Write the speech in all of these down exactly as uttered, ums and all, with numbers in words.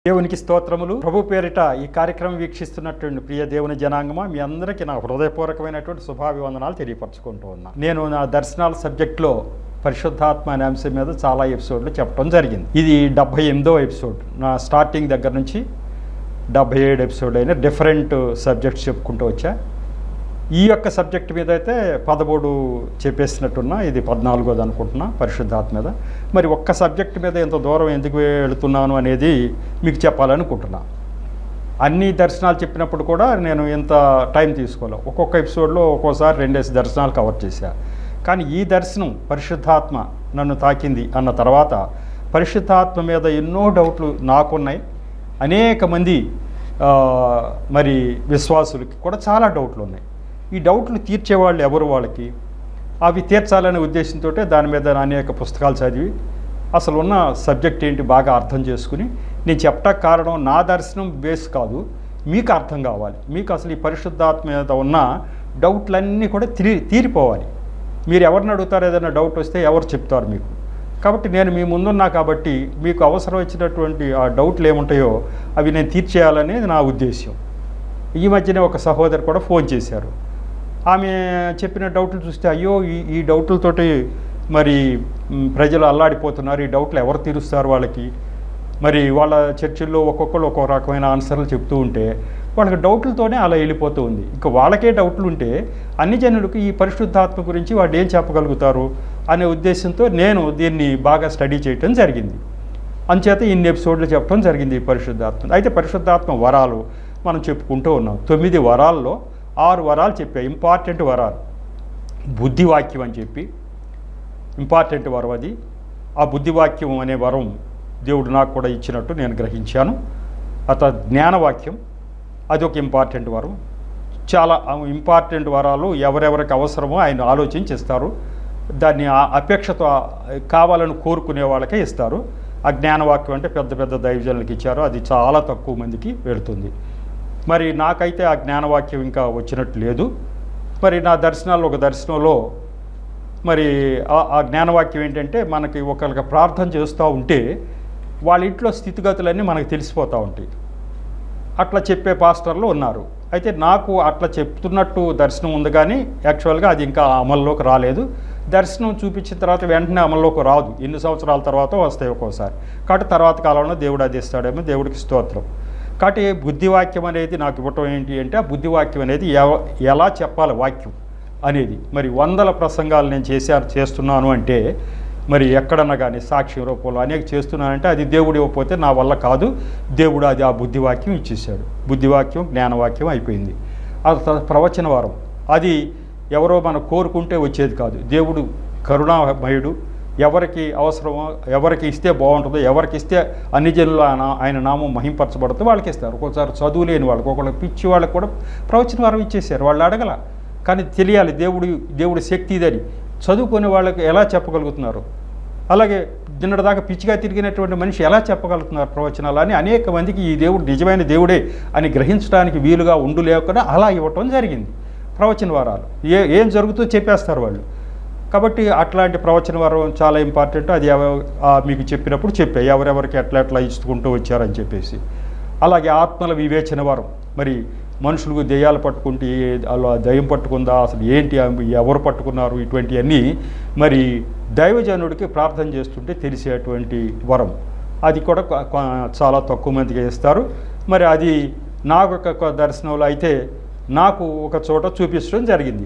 దేవునికి స్తోత్రములు. ప్రభు పేరిట ఈ కార్యక్రమం వీక్షిస్తున్నటువంటి ప్రియ దేవుని జనాంగమా, మీ అందరికీ నా హృదయపూర్వకమైనటువంటి శుభాభివందనాలు తెలియపరచుకుంటూ ఉన్నా. నేను నా దర్శనాల సబ్జెక్ట్లో పరిశుద్ధాత్మ అనే అంశం మీద చాలా ఎపిసోడ్లు చెప్పడం జరిగింది. ఇది డెబ్బై ఎనిమిదో ఎపిసోడ్. నా స్టార్టింగ్ దగ్గర నుంచి డెబ్బై ఏడు ఎపిసోడ్ అయినా డిఫరెంట్ సబ్జెక్ట్స్ చెప్పుకుంటూ వచ్చా. ఈ యొక్క సబ్జెక్ట్ మీద అయితే పదమూడు చెప్పేసినట్టున్నా, ఇది పద్నాలుగోది అనుకుంటున్నా పరిశుద్ధాత్మ మీద. మరి ఒక్క సబ్జెక్ట్ మీద ఇంత దూరం ఎందుకు వెళుతున్నాను అనేది మీకు చెప్పాలనుకుంటున్నా. అన్ని దర్శనాలు చెప్పినప్పుడు కూడా నేను ఇంత టైం తీసుకోవాలి. ఒక్కొక్క ఎపిసోడ్లో ఒక్కోసారి రెండేసి దర్శనాలు కవర్ చేశా. కానీ ఈ దర్శనం పరిశుద్ధాత్మ నన్ను తాకింది అన్న తర్వాత పరిశుద్ధాత్మ మీద ఎన్నో డౌట్లు నాకున్నాయి. అనేక మంది మరి విశ్వాసులకి కూడా చాలా డౌట్లు ఉన్నాయి. ఈ డౌట్లు తీర్చేవాళ్ళు ఎవరు, వాళ్ళకి అవి తీర్చాలనే ఉద్దేశంతో దాని మీద అనేక పుస్తకాలు చదివి అసలు ఉన్న సబ్జెక్ట్ ఏంటి బాగా అర్థం చేసుకుని నేను చెప్పడానికి కారణం నా దర్శనం బేస్ కాదు, మీకు అర్థం కావాలి. మీకు అసలు ఈ పరిశుద్ధాత్మ మీద ఉన్న డౌట్లన్నీ కూడా తీరి తీరిపోవాలి. మీరు ఎవరిని అడుగుతారు, ఏదైనా డౌట్ వస్తే ఎవరు చెప్తారు మీకు. కాబట్టి నేను మీ ముందున్నా కాబట్టి మీకు అవసరం వచ్చినటువంటి ఆ డౌట్లు ఏముంటాయో అవి నేను తీర్చేయాలనేది నా ఉద్దేశ్యం. ఈ మధ్యనే ఒక సహోదరు కూడా ఫోన్ చేశారు. ఆమె చెప్పిన డౌట్లు చూస్తే అయ్యో ఈ ఈ డౌట్లతోటి మరి ప్రజలు అల్లాడిపోతున్నారు, ఈ డౌట్లు ఎవరు తీరుస్తారు వాళ్ళకి. మరి వాళ్ళ చర్చిల్లో ఒక్కొక్కరు ఒక్కొక్క రకమైన ఆన్సర్లు చెప్తూ ఉంటే వాళ్ళకి డౌట్లతోనే అలా వెళ్ళిపోతూ ఉంది. ఇంకా వాళ్ళకే డౌట్లు ఉంటే అన్ని జనులకు ఈ పరిశుద్ధాత్మ గురించి వాళ్ళు ఏం చెప్పగలుగుతారు అనే ఉద్దేశంతో నేను దీన్ని బాగా స్టడీ చేయటం జరిగింది. అంచేత ఇన్ని ఎపిసోడ్లు చెప్పడం జరిగింది ఈ పరిశుద్ధాత్మ. అయితే పరిశుద్ధాత్మ వరాలు మనం చెప్పుకుంటూ ఉన్నాం. తొమ్మిది వరాల్లో ఆరు వరాలు చెప్పా, ఇంపార్టెంట్ వరాలు. బుద్ధివాక్యం అని చెప్పి ఇంపార్టెంట్ వరం అది. ఆ బుద్ధివాక్యం అనే వరం దేవుడు నాకు కూడా ఇచ్చినట్టు నేను గ్రహించాను. అత జ్ఞానవాక్యం అది ఒక ఇంపార్టెంట్ వరం. చాలా ఇంపార్టెంట్ వరాలు ఎవరెవరికి అవసరమో ఆయన ఆలోచించిస్తారు. దాన్ని అపేక్షతో కావాలని కోరుకునే వాళ్ళకే ఇస్తారు. ఆ జ్ఞానవాక్యం అంటే పెద్ద పెద్ద దైవజనులకు ఇచ్చారు, అది చాలా తక్కువ మందికి వెళుతుంది. మరి నాకైతే ఆ జ్ఞానవాక్యం ఇంకా వచ్చినట్టు లేదు. మరి నా దర్శనాల్లో ఒక దర్శనంలో మరి ఆ జ్ఞానవాక్యం ఏంటంటే మనకి ఒకరికి ప్రార్థన చేస్తూ ఉంటే వాళ్ళ ఇంట్లో స్థితిగతులన్నీ మనకు తెలిసిపోతూ ఉంటాయి. అట్లా చెప్పే పాస్టర్లు ఉన్నారు. అయితే నాకు అట్లా చెప్తున్నట్టు దర్శనం ఉంది, కానీ యాక్చువల్గా అది ఇంకా అమల్లోకి రాలేదు. దర్శనం చూపించిన తర్వాత వెంటనే అమల్లోకి రాదు, ఎన్ని సంవత్సరాల తర్వాత వస్తాయి ఒక్కోసారి. కాబట్టి తర్వాత కాలంలో దేవుడు అది ఇస్తాడేమో, దేవుడికి స్తోత్రం. కాబట్టి బుద్ధివాక్యం అనేది నాకు ఇవ్వటం ఏంటి అంటే ఆ బుద్ధివాక్యం అనేది ఎలా చెప్పాలి వాక్యం అనేది. మరి వందల ప్రసంగాలు నేను చేశాను చేస్తున్నాను అంటే మరి ఎక్కడన్నా కానీ సాక్ష్యం రూపంలో అనేక చేస్తున్నానంటే అది దేవుడు ఇవ్వకపోతే నా వల్ల కాదు. దేవుడు అది ఆ బుద్ధివాక్యం ఇచ్చేసాడు. బుద్ధివాక్యం జ్ఞానవాక్యం అయిపోయింది. అది ప్రవచన వరం. అది ఎవరో మనం కోరుకుంటే వచ్చేది కాదు. దేవుడు కరుణామయుడు. ఎవరికి అవసరమో, ఎవరికి ఇస్తే బాగుంటుందో, ఎవరికి ఇస్తే అన్ని జనులు ఆయన నామం మహింపరచబడుతుందో వాళ్ళకి ఇస్తారు. ఒక్కోసారి చదువు లేని వాళ్ళకి, ఒకళ్ళకి పిచ్చి వాళ్ళకి కూడా ప్రవచన వరం ఇచ్చేసారు. వాళ్ళు అడగల, కానీ తెలియాలి దేవుడి దేవుడి శక్తి ఇదని. చదువుకునే వాళ్ళకి ఎలా చెప్పగలుగుతున్నారు? అలాగే నిన్నటిదాకా పిచ్చిగా తిరిగినటువంటి మనిషి ఎలా చెప్పగలుగుతున్నారు ప్రవచనాలు అని అనేక మందికి ఈ దేవుడు నిజమైన దేవుడే అని గ్రహించడానికి వీలుగా ఉండు లేకుండా అలా ఇవ్వటం జరిగింది. ప్రవచన వరాలు ఏ ఏం జరుగుతుందో చెప్పేస్తారు వాళ్ళు. కాబట్టి అట్లాంటి ప్రవచన వరం చాలా ఇంపార్టెంట్. అది మీకు చెప్పినప్పుడు చెప్పా ఎవరెవరికి ఎట్లా ఎట్లా ఇచ్చుకుంటూ వచ్చారని చెప్పేసి. అలాగే ఆత్మల వివేచన వరం. మరి మనుషులకు దెయ్యాలు పట్టుకుంటే అలా దయ్యం పట్టుకుందా, అసలు ఏంటి, ఎవరు పట్టుకున్నారు, ఇటువంటివన్నీ మరి దైవజనుడికి ప్రార్థన చేస్తుంటే తెలిసేటువంటి వరం. అది కూడా చాలా తక్కువ మందికి ఇస్తారు. మరి అది నాకు ఒక దర్శనంలో అయితే నాకు ఒక చోట చూపించడం జరిగింది.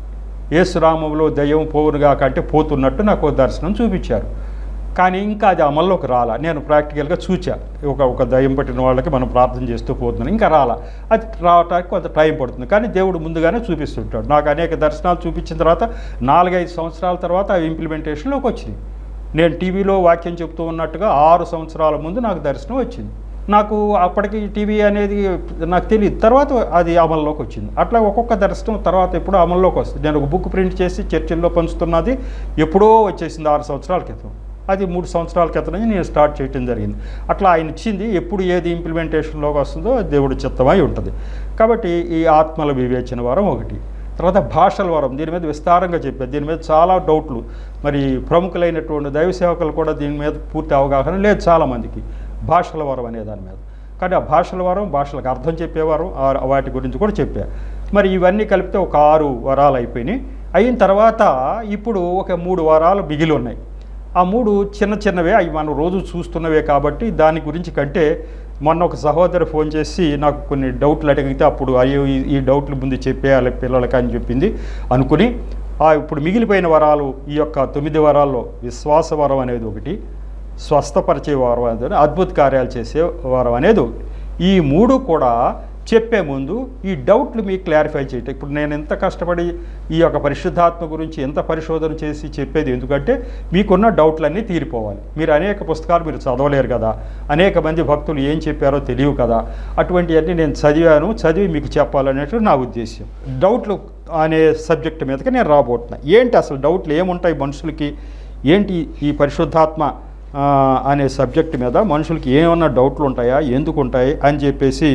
యేసునామములో దయ్యం పోవునుగా కంటే పోతున్నట్టు నాకు దర్శనం చూపించారు. కానీ ఇంకా అది అమల్లోకి రాలా. నేను ప్రాక్టికల్గా చూచా, ఒక ఒక దయ్యం పట్టిన వాళ్ళకి మనం ప్రార్థన చేస్తూ పోతున్నాను, ఇంకా రాలా. అది రావడానికి కొంత టైం పడుతుంది. కానీ దేవుడు ముందుగానే చూపిస్తుంటాడు. నాకు అనేక దర్శనాలు చూపించిన తర్వాత నాలుగైదు సంవత్సరాల తర్వాత అవి ఇంప్లిమెంటేషన్లోకి వచ్చింది. నేను టీవీలో వాక్యం చెప్తూ ఉన్నట్టుగా ఆరు సంవత్సరాల ముందు నాకు దర్శనం వచ్చింది. నాకు అప్పటికి టీవీ అనేది నాకు తెలియదు, తర్వాత అది అమల్లోకి వచ్చింది. అట్లా ఒక్కొక్క దర్శనం తర్వాత ఎప్పుడో అమల్లోకి వస్తుంది. నేను ఒక బుక్ ప్రింట్ చేసి చర్చిల్లో పంచుతున్నది ఎప్పుడో వచ్చేసింది ఆరు సంవత్సరాల క్రితం. అది మూడు సంవత్సరాల క్రితం నుంచి నేను స్టార్ట్ చేయడం జరిగింది. అట్లా ఆయన ఇచ్చింది, ఎప్పుడు ఏది ఇంప్లిమెంటేషన్లోకి వస్తుందో దేవుడి చిత్తమై ఉంటుంది. కాబట్టి ఈ ఆత్మల వివేచన వరం ఒకటి. తర్వాత భాషల వరం, దీని మీద విస్తారంగా చెప్పారు. దీని మీద చాలా డౌట్లు. మరి ప్రముఖులైనటువంటి దైవ సేవకులు కూడా దీని మీద పూర్తి అవగాహన లేదు చాలామందికి. భాషల వరం అనే దాని మీద. కానీ ఆ భాషల వరం, భాషలకు అర్థం చెప్పేవారు, వాటి గురించి కూడా చెప్పారు. మరి ఇవన్నీ కలిపితే ఒక ఆరు వరాలు అయిపోయినాయి. అయిన తర్వాత ఇప్పుడు ఒక మూడు వరాలు మిగిలి ఉన్నాయి. ఆ మూడు చిన్న చిన్నవే, అవి మనం రోజు చూస్తున్నవే కాబట్టి దాని గురించి కంటే మొన్న ఒక సహోదరు ఫోన్ చేసి నాకు కొన్ని డౌట్లు అడిగితే అప్పుడు అయ్యో ఈ డౌట్లు ముందు చెప్పేయాలి పిల్లలకి అని చెప్పింది అనుకుని ఇప్పుడు మిగిలిపోయిన వరాలు ఈ యొక్క తొమ్మిది వరాల్లో విశ్వాస వరం అనేది ఒకటి, స్వస్థపరిచే వరం అనేది, అద్భుత కార్యాలు చేసే వరం అనేది ఒకటి. ఈ మూడు కూడా చెప్పే ముందు ఈ డౌట్లు మీకు క్లారిఫై చేయటం. ఇప్పుడు నేను ఎంత కష్టపడి ఈ యొక్క పరిశుద్ధాత్మ గురించి ఎంత పరిశోధన చేసి చెప్పేది ఎందుకంటే మీకున్న డౌట్లన్నీ తీరిపోవాలి. మీరు అనేక పుస్తకాలు మీరు చదవలేరు కదా, అనేక మంది భక్తులు ఏం చెప్పారో తెలియవు కదా, అటువంటివన్నీ నేను చదివాను, చదివి మీకు చెప్పాలనేది నా ఉద్దేశం. డౌట్లు అనే సబ్జెక్ట్ మీదకి నేను రాబోతున్నా. ఏంటి అసలు డౌట్లు ఏముంటాయి మనుషులకి, ఏంటి ఈ పరిశుద్ధాత్మ అనే సబ్జెక్ట్ మీద మనుషులకి ఏమన్నా డౌట్లు ఉంటాయా, ఎందుకు ఉంటాయి అని చెప్పేసి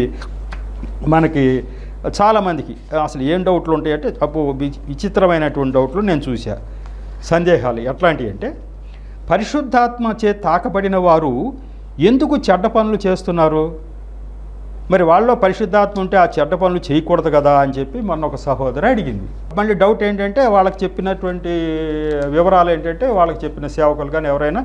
మనకి చాలామందికి అసలు ఏం డౌట్లు ఉంటాయంటే అప్పుడు విచిత్రమైనటువంటి డౌట్లు నేను చూసా, సందేహాలు. ఎట్లాంటివి అంటే పరిశుద్ధాత్మ చే తాకబడిన వారు ఎందుకు చెడ్డ పనులు చేస్తున్నారు, మరి వాళ్ళలో పరిశుద్ధాత్మ ఉంటే ఆ చెడ్డ పనులు చేయకూడదు కదా అని చెప్పి మొన్న ఒక సహోదరు అడిగింది. మళ్ళీ డౌట్ ఏంటంటే వాళ్ళకి చెప్పినటువంటి వివరాలు ఏంటంటే వాళ్ళకి చెప్పిన సేవకులు కానీ ఎవరైనా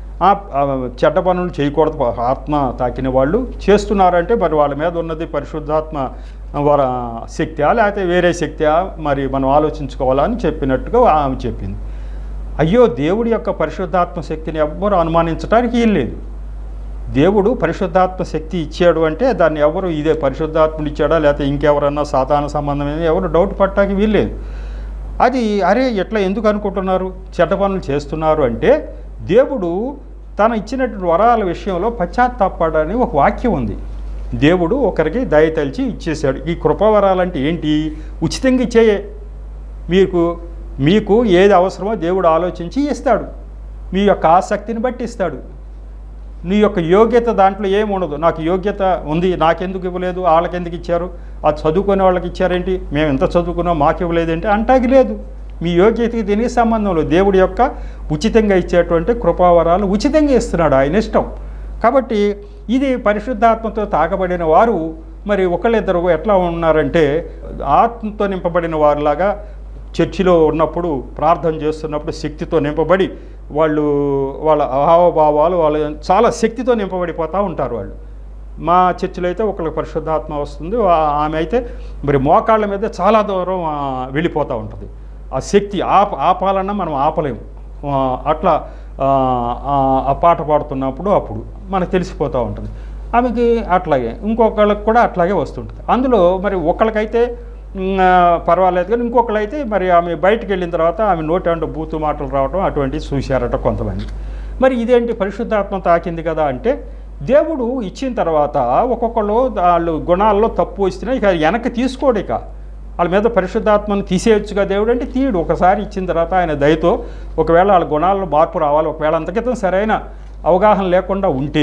చెడ్డ పనులు చేయకూడదు, ఆత్మ తాకిన వాళ్ళు చేస్తున్నారంటే మరి వాళ్ళ మీద ఉన్నది పరిశుద్ధాత్మ వర శక్తియా లేకపోతే వేరే శక్తియా మరి మనం ఆలోచించుకోవాలని చెప్పినట్టుగా ఆమె చెప్పింది. అయ్యో దేవుడి యొక్క పరిశుద్ధాత్మ శక్తిని ఎవ్వరూ అనుమానించడానికి వీల్లేదు. దేవుడు పరిశుద్ధాత్మ శక్తి ఇచ్చాడు అంటే దాన్ని ఎవరు ఇదే పరిశుద్ధాత్ముడు ఇచ్చాడా లేకపోతే ఇంకెవరన్నా సాతాన సంబంధమైన ఎవరు డౌట్ పట్టడానికి వీల్లేదు. అది అరే ఎట్లా ఎందుకు అనుకుంటున్నారు చెడ్డ పనులు చేస్తున్నారు అంటే దేవుడు తను ఇచ్చినటువంటి వరాల విషయంలో పశ్చాత్తాపడని ఒక వాక్యం ఉంది. దేవుడు ఒకరికి దయతలిచి ఇచ్చేశాడు. ఈ కృపావరాలంటే ఏంటి, ఉచితంగా ఇచ్చేయే, మీకు మీకు ఏది అవసరమో దేవుడు ఆలోచించి ఇస్తాడు, మీ యొక్క ఆసక్తిని బట్టి ఇస్తాడు. నీ యొక్క యోగ్యత దాంట్లో ఏముండదు, నాకు యోగ్యత ఉంది నాకెందుకు ఇవ్వలేదు, వాళ్ళకెందుకు ఇచ్చారు, ఆ చదువుకునే వాళ్ళకి ఇచ్చారేంటి, మేము ఎంత చదువుకున్నాం మాకు ఇవ్వలేదేంటి అంటాకి లేదు. మీ యోగ్యతకి దీనికి సంబంధంలో దేవుడి యొక్క ఉచితంగా ఇచ్చేటువంటి కృపావరాలు ఉచితంగా ఇస్తున్నాడు, ఆయన ఇష్టం. కాబట్టి ఇది పరిశుద్ధాత్మతో తాకబడిన వారు మరి ఒకళ్ళిద్దరు ఎట్లా ఉన్నారంటే ఆత్మతో నింపబడిన వారిలాగా చర్చిలో ఉన్నప్పుడు ప్రార్థన చేస్తున్నప్పుడు శక్తితో నింపబడి వాళ్ళు వాళ్ళ హావభావాలు వాళ్ళు చాలా శక్తితో నింపబడిపోతూ ఉంటారు. వాళ్ళు మా చర్చిలో అయితే ఒకళ్ళకి పరిశుద్ధాత్మ వస్తుంది, ఆమె అయితే మరి మోకాళ్ళ మీద చాలా దూరం వెళ్ళిపోతూ ఉంటుంది. ఆ శక్తి ఆప ఆపాలన్నా మనం ఆపలేము. అట్లా ఆ పాట పాడుతున్నప్పుడు అప్పుడు మనకు తెలిసిపోతూ ఉంటుంది. ఆమెకి అట్లాగే ఇంకొకళ్ళకి కూడా అట్లాగే వస్తుంటుంది. అందులో మరి ఒకళ్ళకైతే పర్వాలేదు కానీ ఇంకొకళ్ళైతే మరి ఆమె బయటకు వెళ్ళిన తర్వాత ఆమె నోటి అంటూ బూతు మాటలు రావడం అటువంటివి చూశారట కొంతమంది. మరి ఇదేంటి పరిశుద్ధాత్మ తాకింది కదా అంటే దేవుడు ఇచ్చిన తర్వాత ఒక్కొక్కళ్ళు వాళ్ళు గుణాల్లో తప్పు వస్తున్నాయి, ఇక వెనక్కి తీసుకోడు, ఇక వాళ్ళ మీద పరిశుద్ధాత్మను తీసేయచ్చుగా దేవుడు అంటే తీయడు. ఒకసారి ఇచ్చిన తర్వాత ఆయన దయతో ఒకవేళ వాళ్ళ గుణాల్లో మార్పు రావాలి, ఒకవేళ అంతకితం సరైన అవగాహన లేకుండా ఉంటే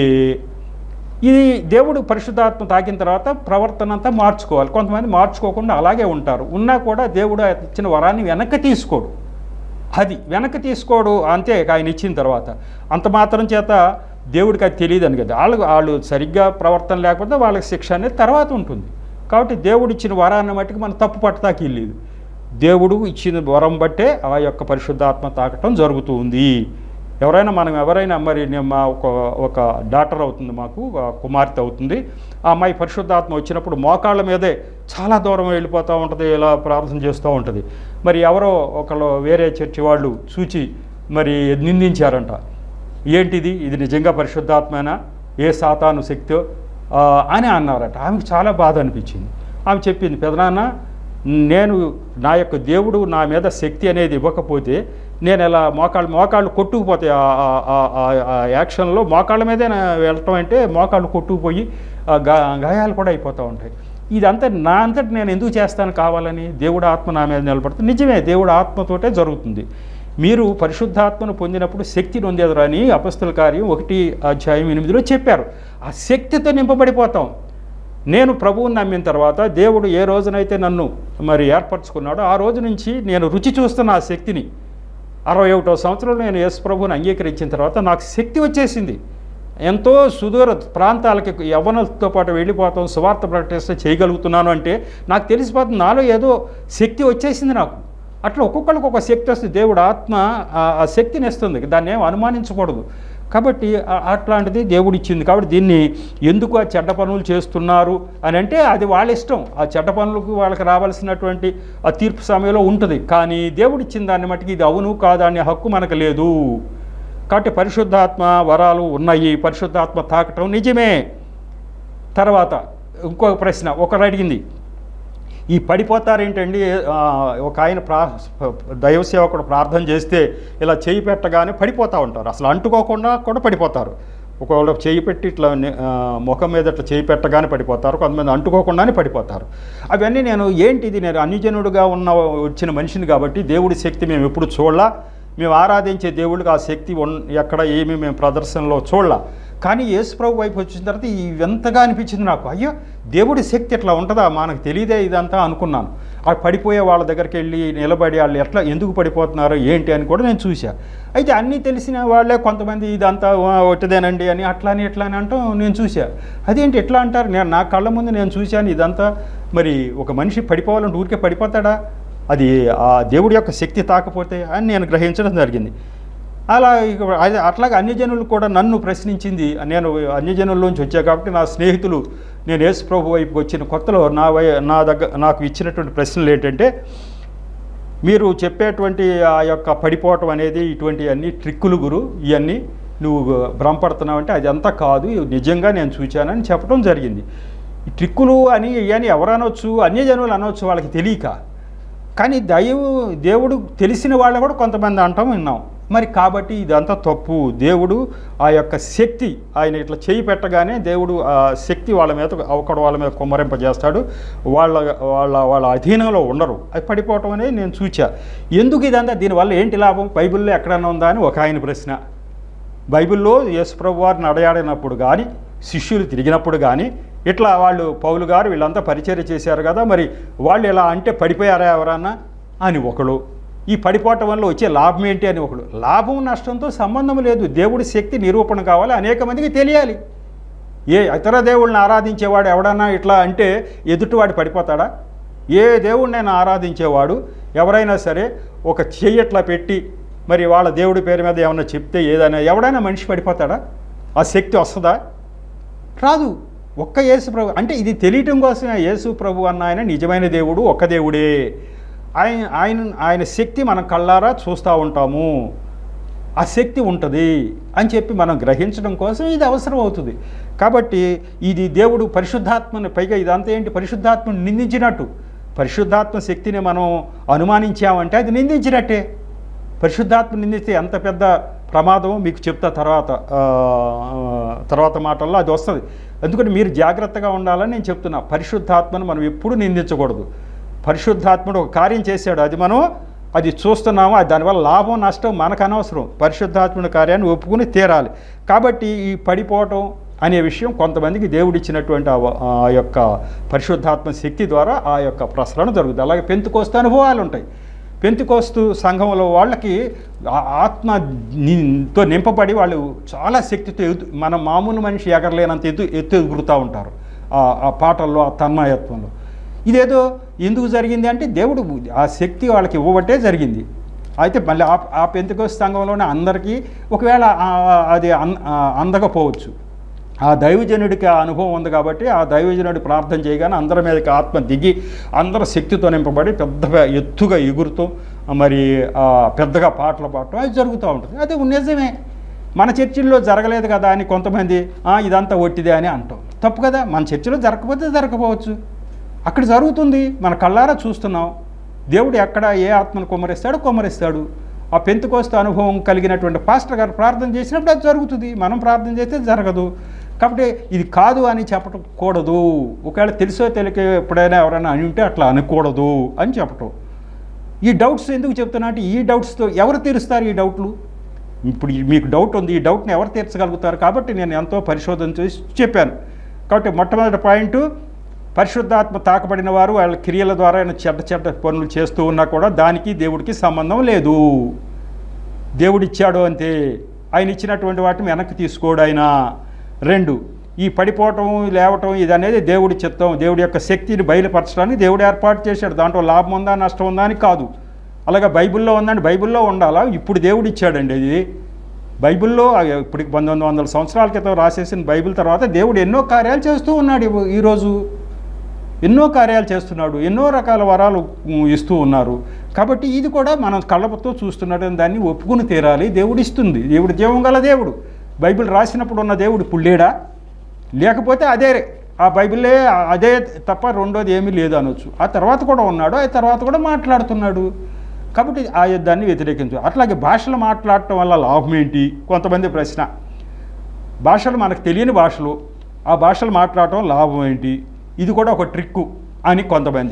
ఇది దేవుడు పరిశుద్ధాత్మ తాకిన తర్వాత ప్రవర్తన అంతా మార్చుకోవాలి. కొంతమంది మార్చుకోకుండా అలాగే ఉంటారు, ఉన్నా కూడా దేవుడు ఇచ్చిన వరాన్ని వెనక్కి తీసుకోడు. అది వెనక్కి తీసుకోడు అంతే. ఆయన ఇచ్చిన తర్వాత అంత మాత్రం చేత దేవుడికి అది తెలియదని కదా, వాళ్ళు వాళ్ళు సరిగ్గా ప్రవర్తన లేకపోతే వాళ్ళకి శిక్ష అనేది తర్వాత ఉంటుంది. కాబట్టి దేవుడు ఇచ్చిన వరాన్ని మట్టుకు మనం తప్పు పట్టడానికి వెళ్ళలేదు. దేవుడు ఇచ్చిన వరం బట్టే ఆ యొక్క పరిశుద్ధాత్మ తాకటం జరుగుతూ ఉంది. ఎవరైనా మనం ఎవరైనా మరి మా ఒక ఒక డాటర్ అవుతుంది, మాకు కుమార్తె అవుతుంది, ఆ అమ్మాయి పరిశుద్ధాత్మ వచ్చినప్పుడు మోకాళ్ళ మీదే చాలా దూరం వెళ్ళిపోతూ ఉంటుంది, ఇలా ప్రార్థన చేస్తూ ఉంటుంది. మరి ఎవరో ఒకళ్ళు వేరే చర్చి వాళ్ళు చూచి మరి నిందించారంట, ఏంటిది ఇది నిజంగా పరిశుద్ధాత్మేనా, ఏ సాతాను శక్తో అని అన్నారట. ఆమెకు చాలా బాధ అనిపించింది. ఆమె చెప్పింది, పెదనాన్న నేను నా యొక్క దేవుడు నా మీద శక్తి అనేది ఇవ్వకపోతే నేను ఇలా మోకాళ్ళు మోకాళ్ళు కొట్టుకుపోతాయి, ఆ యాక్షన్లో మోకాళ్ళ మీదే వెళ్ళటం అంటే మోకాళ్ళు కొట్టుకుపోయి గా గాయాలు కూడా అయిపోతూ ఉంటాయి. ఇదంతా నా అంతటి నేను ఎందుకు చేస్తాను కావాలని, దేవుడు ఆత్మ నా మీద నిలబడుతుంది. నిజమే, దేవుడు ఆత్మతోటే జరుగుతుంది. మీరు పరిశుద్ధాత్మను పొందినప్పుడు శక్తిని పొందేదరు అని అపొస్తలుల కార్యం ఒకటి అధ్యాయం ఎనిమిదిలో చెప్పారు. ఆ శక్తితో నింపబడిపోతాం. నేను ప్రభువుని నమ్మిన తర్వాత దేవుడు ఏ రోజునైతే నన్ను మరి ఏర్పరచుకున్నాడో ఆ రోజు నుంచి నేను రుచి చూస్తున్న ఆ శక్తిని. అరవై ఒకటో సంవత్సరంలో నేను యేసు ప్రభువుని అంగీకరించిన తర్వాత నాకు శక్తి వచ్చేసింది. ఎంతో సుదూర ప్రాంతాలకి యవ్వనులతో పాటు వెళ్ళిపోతాం, సువార్త ప్రకటిస్తే చేయగలుగుతున్నాను అంటే నాకు తెలిసిపోతుంది నాలో ఏదో శక్తి వచ్చేసింది నాకు. అట్లా ఒక్కొక్కరికి ఒక శక్తి వస్తుంది, దేవుడు ఆత్మ ఆ శక్తిని ఇస్తుంది, దాన్ని ఏం అనుమానించకూడదు. కాబట్టి అట్లాంటిది దేవుడు ఇచ్చింది. కాబట్టి దీన్ని ఎందుకు ఆ చెడ్డ పనులు చేస్తున్నారు అని అంటే అది వాళ్ళ ఇష్టం, ఆ చెడ్డ పనులకు వాళ్ళకి రావాల్సినటువంటి ఆ తీర్పు సమయంలో ఉంటుంది. కానీ దేవుడు ఇచ్చిన దాన్ని మట్టుకు ఇది అవును కాదు అనే హక్కు మనకు లేదు. కాబట్టి పరిశుద్ధాత్మ వరాలు ఉన్నాయి, పరిశుద్ధాత్మ తాకటం నిజమే. తర్వాత ఇంకొక ప్రశ్న ఒకరు అడిగింది, ఈ పడిపోతారేంటండి, ఒక ఆయన ప్రా దైవ సేవకుడు ప్రార్థన చేస్తే ఇలా చేయి పెట్టగానే పడిపోతూ ఉంటారు, అసలు అంటుకోకుండా కూడా పడిపోతారు. ఒకవేళ చేయి పెట్టి ఇట్లా ముఖం మీద ఇట్లా చేయి పెట్టగానే పడిపోతారు, కొంతమంది అంటుకోకుండానే పడిపోతారు. అవన్నీ నేను ఏంటిది, నేను అన్యజనుడుగా ఉన్న వచ్చిన మనిషిని కాబట్టి దేవుడి శక్తి మేము ఎప్పుడు చూడలా, మేము ఆరాధించే దేవుడికి ఆ శక్తి ఎక్కడ ఏమి మేము ప్రదర్శనలో చూడలా. కానీ యేసు ప్రభు వైపు వచ్చిన తర్వాత ఇవంతగా అనిపించింది నాకు, అయ్యో దేవుడి శక్తి ఎట్లా ఉంటుందా, మనకు తెలియదే ఇదంతా అనుకున్నాను. ఆ పడిపోయే వాళ్ళ దగ్గరికి వెళ్ళి నిలబడి వాళ్ళు ఎట్లా ఎందుకు పడిపోతున్నారో ఏంటి అని కూడా నేను చూసా. అయితే అన్నీ తెలిసిన వాళ్ళే కొంతమంది ఇదంతా ఒట్టిదేనండి అని అట్లా అని ఎట్లా అని అంటాం నేను చూసా. అదేంటి ఎట్లా అంటారు, నేను నా కళ్ళ ముందు నేను చూశాను ఇదంతా. మరి ఒక మనిషి పడిపోవాలంటే ఊరికే పడిపోతాడా, అది ఆ దేవుడి యొక్క శక్తి తాకపోతే అని నేను గ్రహించడం జరిగింది. అలా అదే అట్లాగే అన్యజనులు కూడా నన్ను ప్రశ్నించింది. నేను అన్యజనుల్లోంచి వచ్చా కాబట్టి నా స్నేహితులు నేను యేసు ప్రభు వైపుకి వచ్చిన కొత్తలో నా వై నా దగ్గర నాకు ఇచ్చినటువంటి ప్రశ్నలు ఏంటంటే, మీరు చెప్పేటువంటి ఆ యొక్క పడిపోవటం అనేది ఇటువంటి అన్ని ట్రిక్కులు గురు, ఇవన్నీ నువ్వు భ్రమపడుతున్నావు అంటే అది అంతా కాదు, నిజంగా నేను చూశానని చెప్పడం జరిగింది. ఈ ట్రిక్కులు అని ఇవన్నీ ఎవరనొచ్చు, అన్యజనులు అనవచ్చు వాళ్ళకి తెలియక. కానీ దైవ దేవుడు తెలిసిన వాళ్ళు కూడా కొంతమంది అంటాం విన్నాం. మరి కాబట్టి ఇదంతా తప్పు. దేవుడు ఆ యొక్క శక్తి ఆయన ఇట్లా చేయి పెట్టగానే దేవుడు ఆ శక్తి వాళ్ళ మీద ఒకడు వాళ్ళ మీద కుమ్మరింపజేస్తాడు, వాళ్ళ వాళ్ళ వాళ్ళ అధీనంలో ఉండరు. అది పడిపోవటం అనేది నేను చూచా. ఎందుకు ఇదంతా, దీనివల్ల ఏంటి లాభం, బైబిల్లో ఎక్కడన్నా ఉందా అని ఒక ఆయన ప్రశ్న. బైబిల్లో యేసు ప్రభు వారిని నడయాడినప్పుడు కానీ శిష్యులు తిరిగినప్పుడు కానీ ఇట్లా వాళ్ళు పౌలు గారు వీళ్ళంతా పరిచర్య చేశారు కదా, మరి వాళ్ళు ఇలా అంటే పడిపోయారా ఎవరన్నా అని ఒకడు, ఈ పడిపోవటం వల్ల వచ్చే లాభం ఏంటి అని ఒకడు. లాభం నష్టంతో సంబంధం లేదు, దేవుడి శక్తి నిరూపణ కావాలి, అనేక మందికి తెలియాలి. ఏ ఇతర దేవుళ్ళని ఆరాధించేవాడు ఎవడన్నా ఇట్లా అంటే ఎదుటివాడు పడిపోతాడా? ఏ దేవుడినైనా ఆరాధించేవాడు ఎవరైనా సరే ఒక చెయ్యట్లా పెట్టి మరి వాళ్ళ దేవుడి పేరు మీద ఏమన్నా చెప్తే ఏదైనా ఎవడైనా మనిషి పడిపోతాడా? ఆ శక్తి వస్తుందా? రాదు. ఒక్క యేసు ప్రభు అంటే ఇది తెలియటం కోసమే యేసు ప్రభు అన్న ఆయన నిజమైన దేవుడు, ఒక్క దేవుడే. ఆయన ఆయన ఆయన శక్తి మనం కళ్ళారా చూస్తూ ఉంటాము, ఆ శక్తి ఉంటుంది అని చెప్పి మనం గ్రహించడం కోసం ఇది అవసరం అవుతుంది. కాబట్టి ఇది దేవుడు పరిశుద్ధాత్మని, పైగా ఇదంతా ఏంటి, పరిశుద్ధాత్మని నిందించినట్టు. పరిశుద్ధాత్మ శక్తిని మనం అనుమానించామంటే అది నిందించినట్టే. పరిశుద్ధాత్మ నిందిస్తే ఎంత పెద్ద ప్రమాదమో మీకు చెప్తా తర్వాత తర్వాత మాటల్లో అది వస్తుంది. ఎందుకంటే మీరు జాగ్రత్తగా ఉండాలని నేను చెప్తున్నా. పరిశుద్ధాత్మను మనం ఎప్పుడు నిందించకూడదు. పరిశుద్ధాత్ముడు ఒక కార్యం చేశాడు, అది మనం అది చూస్తున్నాము, అది దానివల్ల లాభం నష్టం మనకు అనవసరం. పరిశుద్ధాత్ముడి కార్యాన్ని ఒప్పుకుని తీరాలి. కాబట్టి ఈ పడిపోవటం అనే విషయం కొంతమందికి దేవుడిచ్చినటువంటి ఆ యొక్క పరిశుద్ధాత్మ శక్తి ద్వారా ఆ యొక్క ప్రసరణ జరుగుతుంది. అలాగే పెంతుకోస్తు అనుభవాలు ఉంటాయి. పెంతుకోస్తు సంఘంలో వాళ్ళకి ఆత్మతో నింపబడి వాళ్ళు చాలా శక్తితో ఎదు మన మామూలు మనిషి ఎగరలేనంత ఎత్తు ఎత్తు ఎగురుతూ ఉంటారు ఆ పాటల్లో, ఆ తన్మయత్వంలో. ఇదేదో ఎందుకు జరిగింది అంటే దేవుడు ఆ శక్తి వాళ్ళకి ఇవ్వబట్టే జరిగింది. అయితే మళ్ళీ ఆ ఆ పెంతుకోస్తు సంఘంలోనే అందరికీ ఒకవేళ అది అందకపోవచ్చు. ఆ దైవజనుడికి ఆ అనుభవం ఉంది కాబట్టి ఆ దైవజనుడి ప్రార్థన చేయగానే అందరి మీదకి ఆత్మ దిగి అందరూ శక్తితో నింపబడి పెద్ద ఎత్తుగా ఎగురుతూ మరి పెద్దగా పాటలు పాడటం అది జరుగుతూ ఉంటుంది. అది నిజమే. మన చర్చిల్లో జరగలేదు కదా అని కొంతమంది ఇదంతా ఒట్టిదే అని అంటాం. తప్పు కదా. మన చర్చిలో జరగకపోతే జరగకపోవచ్చు, అక్కడ జరుగుతుంది, మన కళ్ళారా చూస్తున్నాం. దేవుడు ఎక్కడ ఏ ఆత్మను కుమ్మరిస్తాడో కుమ్మరిస్తాడు. ఆ పెంతుకోస్తు అనుభవం కలిగినటువంటి పాస్టర్ గారు ప్రార్థన చేసినప్పుడు అది జరుగుతుంది, మనం ప్రార్థన చేస్తే జరగదు. కాబట్టి ఇది కాదు అని చెప్పటం కూడదు. ఒకవేళ తెలుసో తెలియక ఎప్పుడైనా ఎవరైనా అని ఉంటే అట్లా అనకూడదు అని చెప్పటం. ఈ డౌట్స్ ఎందుకు చెప్తున్నా అంటే ఈ డౌట్స్తో ఎవరు తీరుస్తారు ఈ డౌట్లు? ఇప్పుడు మీకు డౌట్ ఉంది, ఈ డౌట్ని ఎవరు తీర్చగలుగుతారు? కాబట్టి నేను ఎంతో పరిశోధన చేసి చెప్పాను. కాబట్టి మొట్టమొదటి పాయింట్, పరిశుద్ధాత్మ తాకబడిన వారు వాళ్ళ క్రియల ద్వారా ఆయన చెడ్డ చెడ్డ పనులు చేస్తూ ఉన్నా కూడా దానికి దేవుడికి సంబంధం లేదు. దేవుడిచ్చాడు అంతే, ఆయన ఇచ్చినటువంటి వాటిని వెనక్కి తీసుకోడు ఆయన. రెండు, ఈ పడిపోవటం లేవటం ఇది అనేది దేవుడి చిత్తం, దేవుడి యొక్క శక్తిని బయలుపరచడానికి దేవుడు ఏర్పాటు చేశాడు. దాంట్లో లాభం ఉందా నష్టం ఉందా అని కాదు. అలాగే బైబిల్లో ఉందండి, బైబిల్లో ఉండాలా, ఇప్పుడు దేవుడు ఇచ్చాడండి ఇది. బైబిల్లో ఇప్పుడు పంతొమ్మిది వందల సంవత్సరాల క్రితం రాసేసిన బైబిల్ తర్వాత దేవుడు ఎన్నో కార్యాలు చేస్తూ ఉన్నాడు. ఈరోజు ఎన్నో కార్యాలు చేస్తున్నాడు, ఎన్నో రకాల వరాలు ఇస్తూ ఉన్నారు. కాబట్టి ఇది కూడా మనం కళ్ళతో చూస్తున్నట్టు దాన్ని ఒప్పుకుని తీరాలి. దేవుడు ఇస్తుంది, దేవుడు జీవం గల దేవుడు. బైబిల్ రాసినప్పుడు ఉన్న దేవుడు ఇప్పుడు లేడా? లేకపోతే అదే ఆ బైబిలే అదే తప్ప రెండోది ఏమీ లేదు అనొచ్చు. ఆ తర్వాత కూడా ఉన్నాడు, ఆ తర్వాత కూడా మాట్లాడుతున్నాడు. కాబట్టి ఆ యుద్ధాన్ని వ్యతిరేకించు. అట్లాగే భాషలు మాట్లాడటం వల్ల లాభం ఏంటి? కొంతమంది ప్రశ్న. భాషలు మనకు తెలియని భాషలు, ఆ భాషలు మాట్లాడటం లాభం ఏంటి? ఇది కూడా ఒక ట్రిక్కు అని కొంతమంది.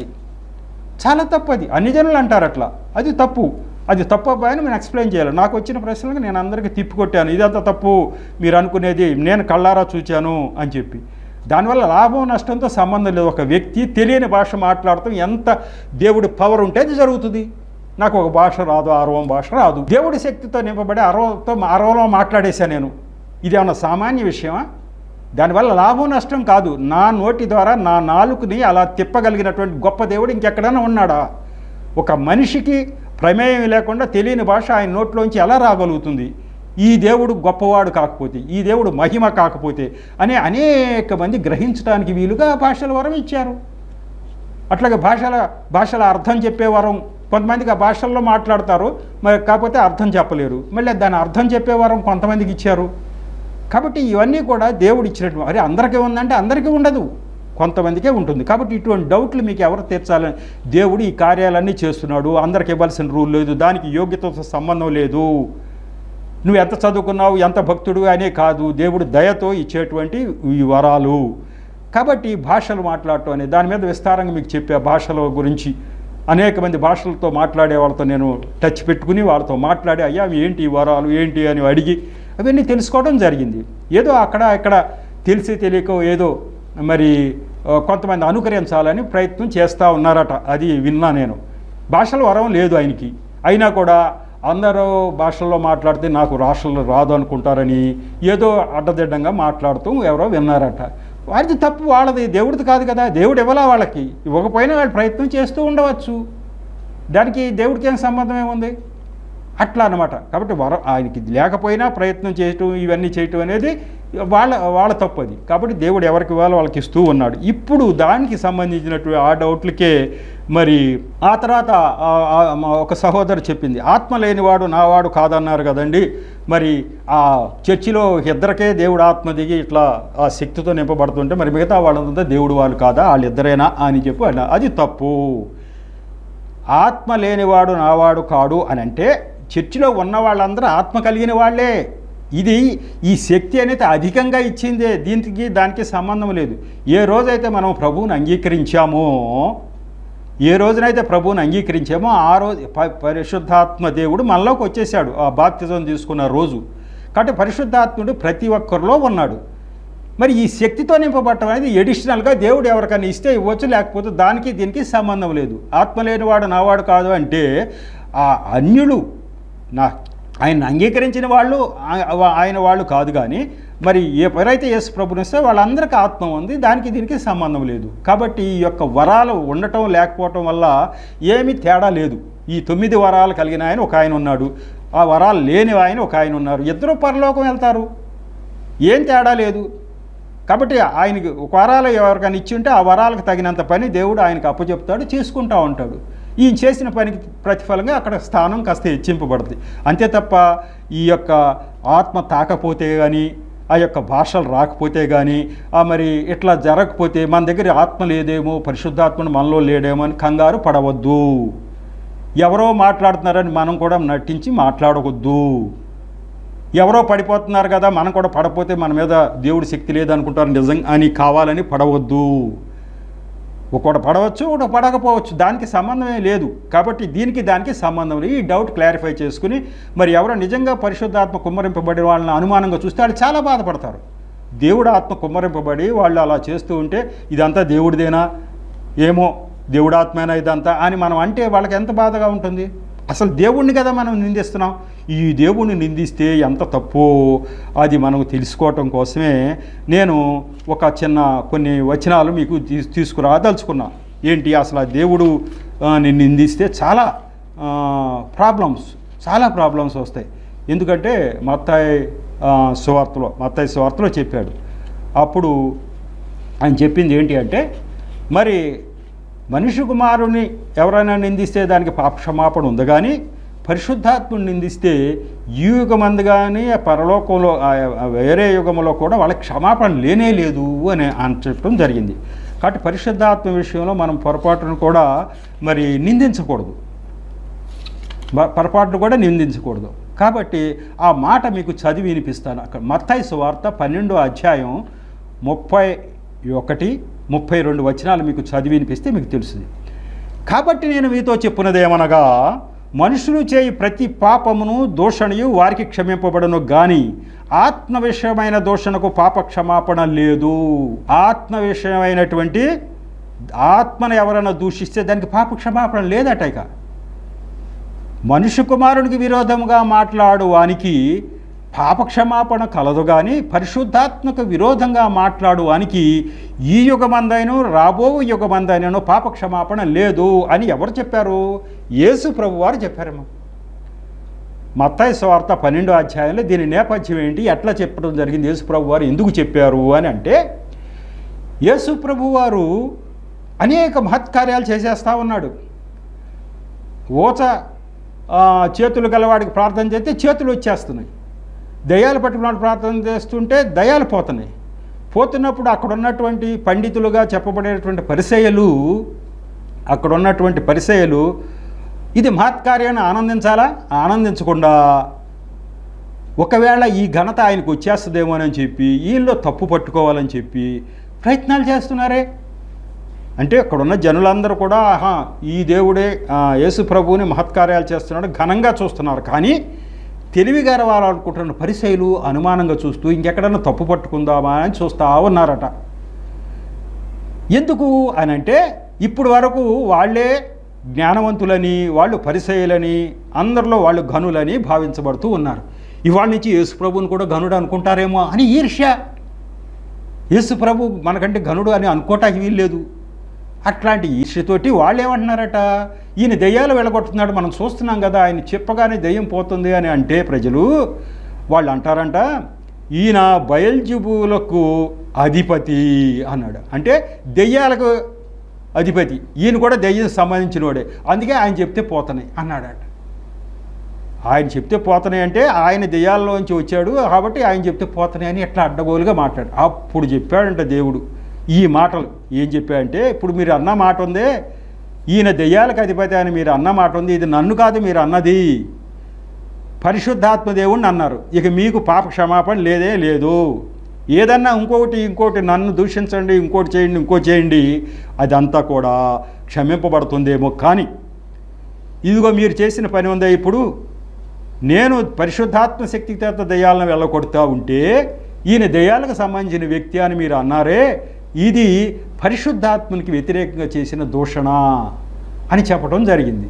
చాలా తప్పు అది. అన్ని జనులు అంటారు అట్లా, అది తప్పు. అది తప్పు అని నేను ఎక్స్ప్లెయిన్ చేయాలి. నాకు వచ్చిన ప్రశ్నలకు నేను అందరికీ తిప్పికొట్టాను, ఇదంతా తప్పు, మీరు అనుకునేది నేను కళ్ళారా చూచాను అని చెప్పి. దానివల్ల లాభం నష్టంతో సంబంధం లేదు. ఒక వ్యక్తి తెలియని భాష మాట్లాడటం ఎంత దేవుడి పవర్ ఉంటే అది జరుగుతుంది. నాకు ఒక భాష రాదు, అరవం భాష రాదు, దేవుడి శక్తితో నింపబడి అరవతో అరవలో మాట్లాడేశాను నేను. ఇది ఏమన్నా సామాన్య విషయమా? దానివల్ల లాభం నష్టం కాదు. నా నోటి ద్వారా నా నాలుకని అలా తిప్పగలిగినటువంటి గొప్ప దేవుడు ఇంకెక్కడైనా ఉన్నాడా? ఒక మనిషికి ప్రమేయం లేకుండా తెలియని భాష ఆయన నోట్లోంచి ఎలా రాగలుగుతుంది? ఈ దేవుడు గొప్పవాడు కాకపోతే, ఈ దేవుడు మహిమ కాకపోతే అనే అనేక మంది గ్రహించడానికి వీలుగా భాషల వరం ఇచ్చారు. అట్లాగే భాషల భాషల అర్థం చెప్పే వరం, కొంతమందికి ఆ భాషల్లో మాట్లాడతారు, మరి కాకపోతే అర్థం చెప్పలేరు. మళ్ళీ దాని అర్థం చెప్పే వరం కొంతమందికి ఇచ్చారు. కాబట్టి ఇవన్నీ కూడా దేవుడు ఇచ్చినట్టు. అరే అందరికీ ఉందంటే అందరికీ ఉండదు, కొంతమందికే ఉంటుంది. కాబట్టి ఇటువంటి డౌట్లు మీకు ఎవరు తీర్చాలని దేవుడు ఈ కార్యాలన్నీ చేస్తున్నాడు. అందరికి ఇవ్వాల్సిన రూల్ లేదు, దానికి యోగ్యతతో సంబంధం లేదు, నువ్వు ఎంత చదువుకున్నావు ఎంత భక్తుడు అనే కాదు, దేవుడు దయతో ఇచ్చేటువంటి ఈ వరాలు. కాబట్టి భాషలు మాట్లాడటం అనే దాని మీద విస్తారంగా మీకు చెప్పే భాషల గురించి అనేక మంది భాషలతో మాట్లాడే వాళ్ళతో నేను టచ్ పెట్టుకుని వాళ్ళతో మాట్లాడి అయ్యా ఏంటి ఈ వరాలు ఏంటి అని అడిగి అవన్నీ తెలుసుకోవడం జరిగింది. ఏదో అక్కడ ఇక్కడ తెలిసి తెలియక ఏదో మరి కొంతమంది అనుకరించాలని ప్రయత్నం చేస్తూ ఉన్నారట, అది విన్నా నేను. భాషల వరం లేదు ఆయనకి, అయినా కూడా అందరూ భాషల్లో మాట్లాడితే నాకు రాష్ట్రంలో రాదు అనుకుంటారని ఏదో అడ్డదిడ్డంగా మాట్లాడుతూ ఎవరో విన్నారట. వాడిది తప్పు, వాళ్ళది, దేవుడిది కాదు కదా. దేవుడు ఇవ్వాలా వాళ్ళకి, ఇవ్వకపోయినా వాళ్ళు ప్రయత్నం చేస్తూ ఉండవచ్చు, దానికి దేవుడికి ఏం సంబంధం ఏముంది? అట్లా అనమాట. కాబట్టి వరం ఆయనకి లేకపోయినా ప్రయత్నం చేయటం ఇవన్నీ చేయటం అనేది వాళ్ళ వాళ్ళ తప్పు అది. కాబట్టి దేవుడు ఎవరికి ఇవ్వాలో వాళ్ళకి ఇస్తూ ఉన్నాడు. ఇప్పుడు దానికి సంబంధించినటువంటి ఆ డౌట్లకే మరి ఆ తర్వాత ఒక సహోదరు చెప్పింది, ఆత్మ లేనివాడు నావాడు కాదన్నారు కదండి, మరి ఆ చర్చిలో ఇద్దరికే దేవుడు ఆత్మ దిగి ఇట్లా ఆ శక్తితో నింపబడుతుంటే మరి మిగతా వాళ్ళంతా దేవుడు వాళ్ళు కాదా, వాళ్ళిద్దరేనా అని చెప్పి అన్న, అది తప్పు. ఆత్మ లేనివాడు నావాడు కాడు అని అంటే చర్చిలో ఉన్న వాళ్ళందరూ ఆత్మ కలిగిన వాళ్ళే. ఇది ఈ శక్తి అనేది అధికంగా ఇచ్చిందే, దీనికి దానికి సంబంధం లేదు. ఏ రోజైతే మనం ప్రభువుని అంగీకరించామో ఏ రోజునైతే ప్రభువుని అంగీకరించామో ఆ రోజు పరిశుద్ధాత్మ దేవుడు మనలోకి వచ్చేసాడు ఆ బాప్తిజం తీసుకున్న రోజు. కాబట్టి పరిశుద్ధాత్ముడు ప్రతి ఒక్కరిలో ఉన్నాడు. మరి ఈ శక్తితో నింపబడటం అనేది ఎడిషనల్గా దేవుడు ఎవరికైనా ఇస్తే ఇవ్వచ్చు, లేకపోతే దానికి దీనికి సంబంధం లేదు. ఆత్మ లేనివాడు నావాడు కాదు అంటే ఆ అన్యులు నా ఆయన అంగీకరించిన వాళ్ళు ఆయన వాళ్ళు కాదు, కానీ మరి ఎవరైతే యేసు ప్రభుని ఇస్తే వాళ్ళందరికీ ఆత్మ ఉంది, దానికి దీనికి సంబంధం లేదు. కాబట్టి ఈ యొక్క వరాలు ఉండటం లేకపోవటం వల్ల ఏమీ తేడా లేదు. ఈ తొమ్మిది వరాలు కలిగిన ఆయన ఒక ఆయన ఉన్నాడు, ఆ వరాలు లేని ఆయన ఒక ఆయన ఉన్నారు, ఇద్దరు పరలోకం వెళ్తారు, ఏం తేడా లేదు. కాబట్టి ఆయనకి ఒక వరాలు ఎవరికైనా ఇచ్చి ఉంటే ఆ వరాలకు తగినంత పని దేవుడు ఆయనకు అప్పచెప్తాడు, చేసుకుంటూ ఉంటాడు. ఈయన చేసిన పనికి ప్రతిఫలంగా అక్కడ స్థానం కాస్త హెచ్చింపబడుతుంది, అంతే తప్ప ఈ యొక్క ఆత్మ తాకపోతే కానీ ఆ యొక్క భాషలు రాకపోతే కానీ మరి ఇట్లా జరగకపోతే మన దగ్గర ఆత్మ లేదేమో, పరిశుద్ధాత్మను మనలో లేడేమో అని కంగారు పడవద్దు. ఎవరో మాట్లాడుతున్నారని మనం కూడా నటించి మాట్లాడవద్దు. ఎవరో పడిపోతున్నారు కదా మనం కూడా పడపోతే మన మీద దేవుడి శక్తి లేదనుకుంటారు నిజం అని కావాలని పడవద్దు. ఒకటి పడవచ్చు ఒకటి పడకపోవచ్చు, దానికి సంబంధమే లేదు. కాబట్టి దీనికి దానికి సంబంధం లేదు. ఈ డౌట్ క్లారిఫై చేసుకుని మరి ఎవరో నిజంగా పరిశుద్ధాత్మ కుమ్మరింపబడిన వాళ్ళని అనుమానంగా చూస్తే వాళ్ళు చాలా బాధపడతారు. దేవుడు ఆత్మ కుమ్మరింపబడి వాళ్ళు అలా చేస్తూ ఉంటే ఇదంతా దేవుడిదేనా, ఏమో దేవుడాత్మేనా ఇదంతా అని మనం అంటే వాళ్ళకి ఎంత బాధగా ఉంటుంది. అసలు దేవుణ్ణి కదా మనం నిందిస్తున్నాం. ఈ దేవుణ్ణి నిందిస్తే ఎంత తప్పో అది మనం తెలుసుకోవటం కోసమే నేను ఒక చిన్న కొన్ని వచనాలు మీకు తీసుకురాదలుచుకున్నా. ఏంటి అసలు ఆ దేవుడు నిన్ను నిందిస్తే చాలా ప్రాబ్లమ్స్ చాలా ప్రాబ్లమ్స్ వస్తాయి. ఎందుకంటే మత్తయి సువార్తలో మత్తయి సువార్తలో చెప్పాడు. అప్పుడు ఆయన చెప్పింది ఏంటి అంటే, మరి మనిషి కుమారుని ఎవరైనా నిందిస్తే దానికి పాపక్షమాపణ ఉంది, కానీ పరిశుద్ధాత్ముని నిందిస్తే ఈ యుగమందు కానీ పరలోకంలో వేరే యుగంలో కూడా వాళ్ళకి క్షమాపణ లేనే లేదు అని అని చెప్పడం జరిగింది. కాబట్టి పరిశుద్ధాత్మ విషయంలో మనం పొరపాటును కూడా మరి నిందించకూడదు, పొరపాటును కూడా నిందించకూడదు. కాబట్టి ఆ మాట మీకు చదివి వినిపిస్తాను. అక్కడ మత్తయి సువార్త పన్నెండో అధ్యాయం ముప్పై ఒకటి ముప్పై రెండు వచనాలు మీకు చదివి వినిపిస్తే మీకు తెలుస్తుంది. కాబట్టి నేను మీతో చెప్పున్నదేమనగా, మనుషులు చేయి ప్రతి పాపమును దూషణయు వారికి క్షమింపబడను, కానీ ఆత్మ విషయమైన దూషణకు పాప క్షమాపణ లేదు. ఆత్మ విషయమైనటువంటి ఆత్మను ఎవరైనా దూషిస్తే దానికి పాప క్షమాపణ లేదట. ఇక మనుష్య కుమారునికి విరోధముగా మాట్లాడు వానికి పాపక్షమాపణ కలదు, కానీ పరిశుద్ధాత్మకు విరోధంగా మాట్లాడు వానికి ఈ యుగమందైనను రాబో యుగమందైనను పాపక్షమాపణ లేదు అని ఎవరు చెప్పారు? యేసు ప్రభు వారు చెప్పారేమో. మత్తయి సువార్త పన్నెండో అధ్యాయంలో దీని నేపథ్యం ఏంటి, ఎట్లా చెప్పడం జరిగింది, యేసు ప్రభు వారు ఎందుకు చెప్పారు అని అంటే, యేసు ప్రభు వారు అనేక మహత్కార్యాలు చేసేస్తూ ఉన్నాడు. ఓచ చేతులు గలవాడికి ప్రార్థన చేస్తే చేతులు వచ్చేస్తున్నాయి, దయ్యాలు పట్టుకున్నాడు ప్రార్థన చేస్తుంటే దయ్యాలు పోతున్నాయి. పోతున్నప్పుడు అక్కడ ఉన్నటువంటి పండితులుగా చెప్పబడేటువంటి పరిసయ్యులు అక్కడ ఉన్నటువంటి పరిసయ్యులు ఇది మహత్కార్యాన్ని ఆనందించాలా? ఆనందించకుండా ఒకవేళ ఈ ఘనత ఆయనకు వచ్చేస్తుందేమోనని చెప్పి వీళ్ళు తప్పు పట్టుకోవాలని చెప్పి ప్రయత్నాలు చేస్తున్నారే. అంటే అక్కడున్న జనులందరూ కూడా ఆహా ఈ దేవుడే యేసు ప్రభువుని మహత్కార్యాలు చేస్తున్నాడు ఘనంగా చూస్తున్నారు, కానీ తెలివిగార వారు అనుకుంటున్న పరిసయ్యులు అనుమానంగా చూస్తూ ఇంకెక్కడన్నా తప్పు పట్టుకుందామా అని చూస్తూ ఉన్నారట. ఎందుకు అని అంటే, ఇప్పుడు వరకు వాళ్ళే జ్ఞానవంతులని, వాళ్ళు పరిసయ్యులని, అందరిలో వాళ్ళు ఘనులని భావించబడుతూ ఉన్నారు. ఇవాళ నుంచి యేసు ప్రభువుని కూడా ఘనుడు అనుకుంటారేమో అని ఈర్ష్య. యేసు ప్రభు మనకంటే ఘనుడు అని అనుకోవటానికి వీల్లేదు. అట్లాంటి ఈర్ష్యతోటి వాళ్ళు ఏమంటున్నారట, ఈయన దెయ్యాలు వెళ్ళగొట్టుతున్నాడు, మనం చూస్తున్నాం కదా, ఆయన చెప్పగానే దెయ్యం పోతుంది అని అంటే ప్రజలు వాళ్ళు అంటారంట, ఈయన బయల్జెబూలకు అధిపతి అన్నాడు. అంటే దెయ్యాలకు అధిపతి, ఈయన కూడా దెయ్యం సంబంధించినోడే, అందుకే ఆయన చెప్తే పోతున్నాయి అన్నాడట. ఆయన చెప్తే పోతున్నాయి అంటే ఆయన దెయ్యాల్లోంచి వచ్చాడు కాబట్టి ఆయన చెప్తే పోతున్నాయి అని ఎట్లా అడ్డగోలుగా మాట్లాడు. అప్పుడు చెప్పాడంట దేవుడు ఈ మాటలు. ఏం చెప్పాడంటే, ఇప్పుడు మీరు అన్న మాట ఉందే, ఈయన దెయ్యాలకు అధిపతి అని మీరు అన్న మాట ఉంది, ఇది నన్ను కాదు మీరు అన్నది, పరిశుద్ధాత్మ దేవుణ్ణి అన్నారు. ఇక మీకు పాప క్షమాపణ లేదే లేదు. ఏదన్నా ఇంకొకటి ఇంకోటి నన్ను దూషించండి, ఇంకోటి చేయండి, ఇంకోటి చేయండి, అదంతా కూడా క్షమింపబడుతుందేమో, కానీ ఇదిగో మీరు చేసిన పని ఉందే, ఇప్పుడు నేను పరిశుద్ధాత్మ శక్తి చేత దెయ్యాలను వెళ్ళగొడుతూ ఉంటే ఈయన దెయ్యాలకు సంబంధించిన వ్యక్తి అని మీరు అన్నారే, ఇది పరిశుద్ధాత్మనికి వ్యతిరేకంగా చేసిన దూషణ అని చెప్పడం జరిగింది.